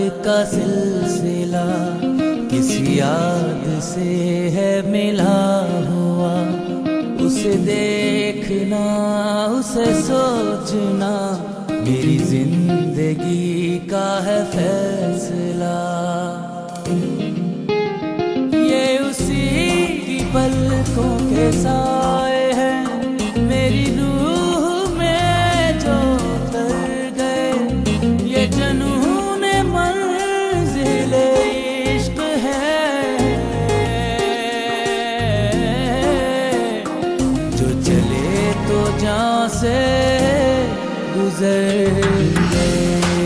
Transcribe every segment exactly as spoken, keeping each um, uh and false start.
का सिलसिला किस याद से है मिला हुआ। उसे देखना उसे सोचना मेरी जिंदगी का है फैसला। ये उसी की पलकों के साए हैं मेरी रूह में जो उतर गए। ये जुनून मंज़िल इश्क है जो चले तो जान से गुजर गए।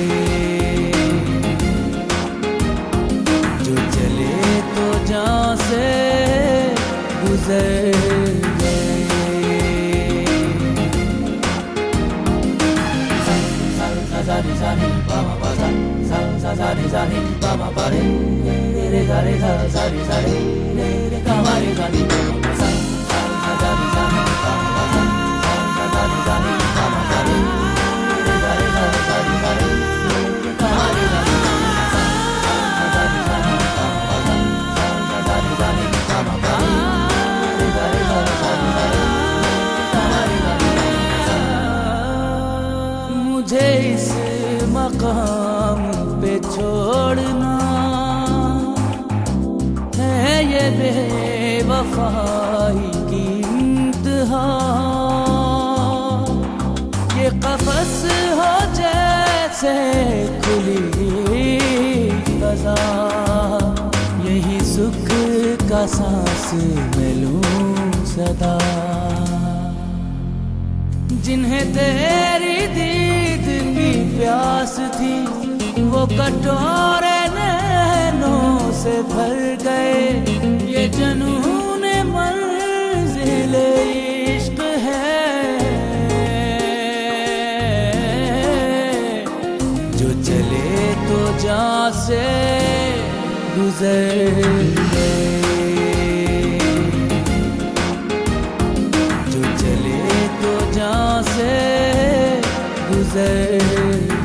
जो चले तो जान से गुजर गए। सा रे सा रे पा मा पा सा सा सा सा रे सा रे पा मा पा रे रे रे सा रे सा सा रे सा रे रे रे गा मा रे सा रे पा मा सा सा सा रे सा रे पा मा सा सा सा रे सा रे पा मा सा रे रे सा रे सा सा रे सा रे रे गा मा रे सा रे पा मा सा सा सा रे सा रे पा मा सा सा सा रे सा रे पा मा सा रे रे सा रे सा सा रे सा रे गा मा रे सा रे। मुझे इस मकाम पे छोड़ना है ये बेवफाई की इंतहा। ये कफस हो जैसे खुली फजा यही सुख का सांस मैं लूं सदा। जिन्हें तेरी दीद की प्यास थी वो कटोरे नैनों से भर गए। ये जुनून मंज़िल इश्क है जो चले तो जान से गुजर गए। जो चले तो जान से गुजर